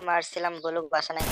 মারছিলাম বলুক বাসা নাই।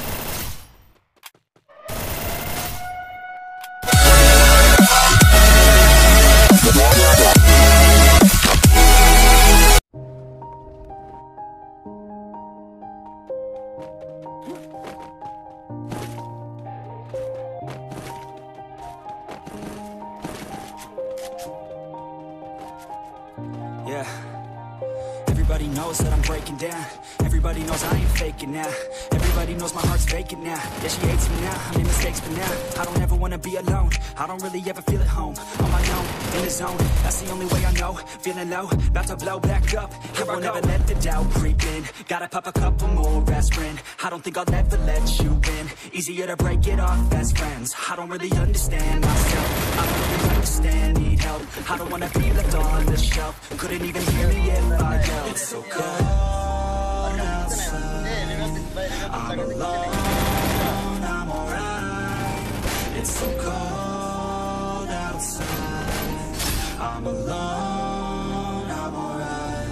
Yeah, everybody knows that I'm breaking down. Everybody knows I ain't faking now. Everybody knows my heart's vacant now. Yeah, she hates me now, I made mistakes but now I don't ever wanna be alone. I don't really ever feel at home. On my own, in the zone, that's the only way I know. Feeling low, about to blow back up. I won't ever let the doubt creep in. Gotta pop a couple more aspirin. I don't think I'll ever let you in. Easier to break it off as friends. I don't really understand myself. I don't really understand, need help. I don't wanna be left on the shelf. Couldn't even hear me if I yelled. It's so cold outside. I'm alone, I'm alright. It's so cold outside. I'm alone, I'm alright.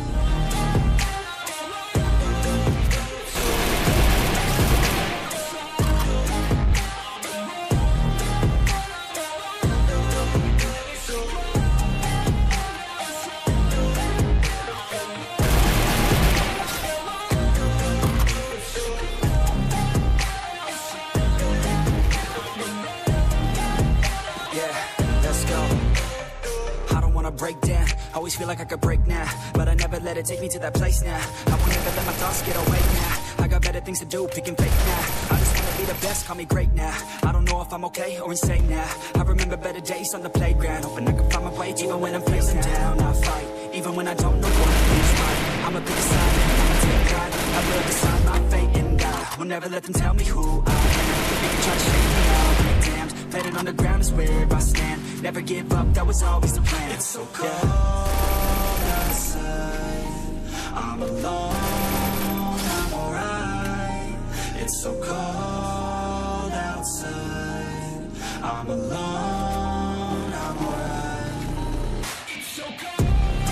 Break down, always feel like I could break now, but I never let it take me to that place now. I won't ever let my thoughts get away now. I got better things to do, picking fake now. I just wanna be the best, call me great now. I don't know if I'm okay or insane now. I remember better days on the playground, hoping I can find my way. Even when I'm feeling down, I fight. Even when I don't know what is right, I'ma pick a side, I'ma take pride. I will decide my fate and die. Will never let them tell me who I am. They can try to shake me, I'll be damned. Planet on the ground is where I stand. Never give up, that was always the plan. It's so cold outside. I'm alone, I'm alright. It's so cold outside. I'm alone, I'm alright. It's so cold.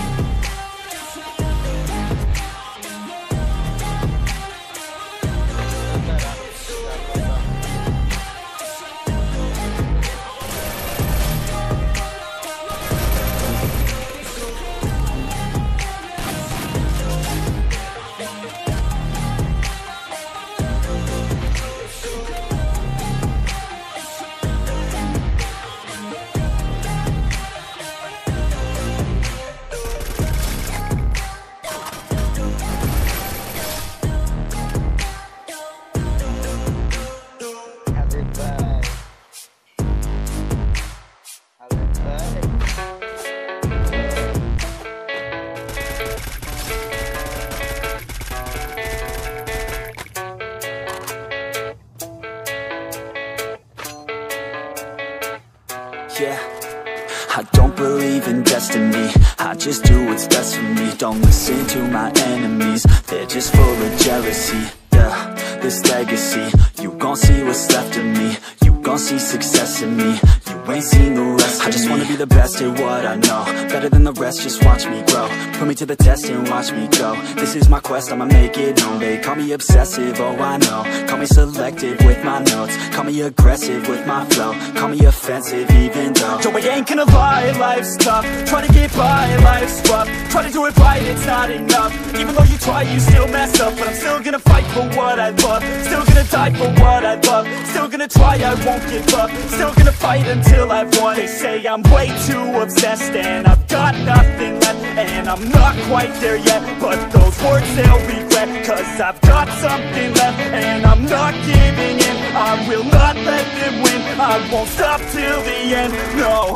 Yeah, I don't believe in destiny. I just do what's best for me. Don't listen to my enemies, they're just full of jealousy. Yeah, this legacy, you gon' see what's left of me. You gon' see success in me. You ain't seen the rest of me. I just wanna be the best at what I know. Better than the rest, just watch me grow. Put me to the test and watch me go. This is my quest, I'ma make it known. They call me obsessive, oh I know. Call me selective with my notes. Call me aggressive with my flow. Call me offensive even though Joe, I ain't gonna lie, life's tough. Try to get by, life's rough. Try to do it right, it's not enough. Even though you try, you still mess up. But I'm still gonna fight for what I love. Still gonna die for what I love. Still gonna try, I won't give up. Still gonna fight until I've won. They say I'm way too obsessed and I've got nothing left, and I'm not quite there yet, but those words they'll regret. Cause I've got something left and I'm not giving in. I will not let them win. I won't stop till the end, no.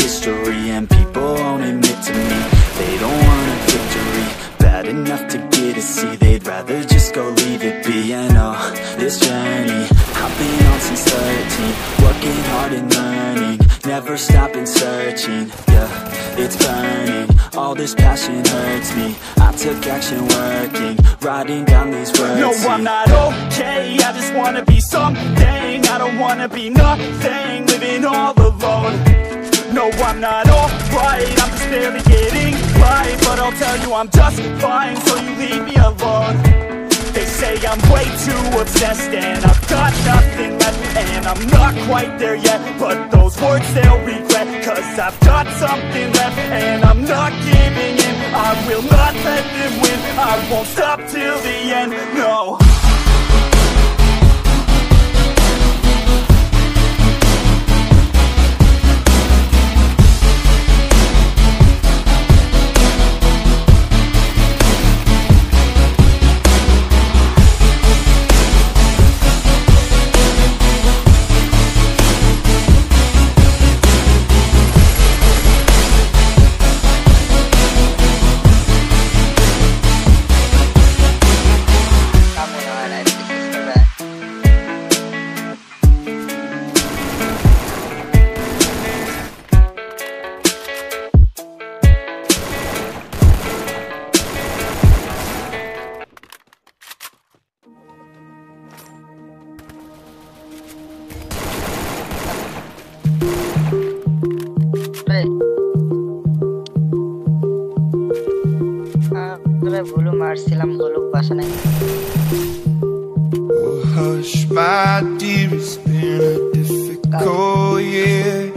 history, and people won't admit to me they don't want a victory bad enough to get a C. They'd rather just go leave it be. And oh, this journey I've been on since 13, working hard and learning, never stopping searching. Yeah, it's burning, all this passion hurts me. I took action working, writing down these words. No, I'm not okay, I just wanna be something. I don't wanna be nothing, living all alone. No, I'm not alright, I'm just barely getting by. But I'll tell you I'm just fine, so you leave me alone. They say I'm way too obsessed and I've got nothing left, and I'm not quite there yet, but those words they'll regret. Cause I've got something left and I'm not giving in. I will not let them win, I won't stop till the end, no. Oh, hush, my dear, it's been a difficult year.